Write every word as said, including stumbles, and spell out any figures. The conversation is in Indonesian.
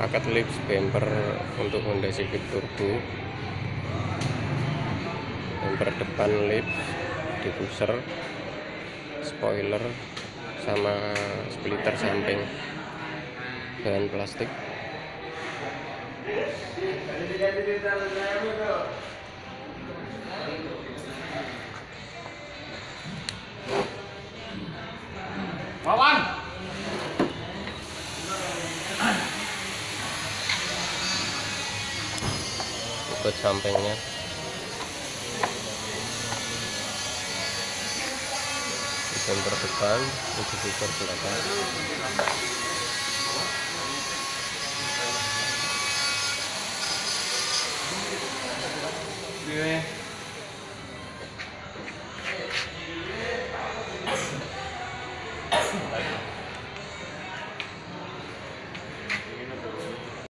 paket lips bumper untuk Honda Civic Turbo, bumper depan lips, diffuser, spoiler, sama splitter samping bahan plastik. Lawan. Ikut sampingnya. Bumper depan, itu bumper belakang. Oke.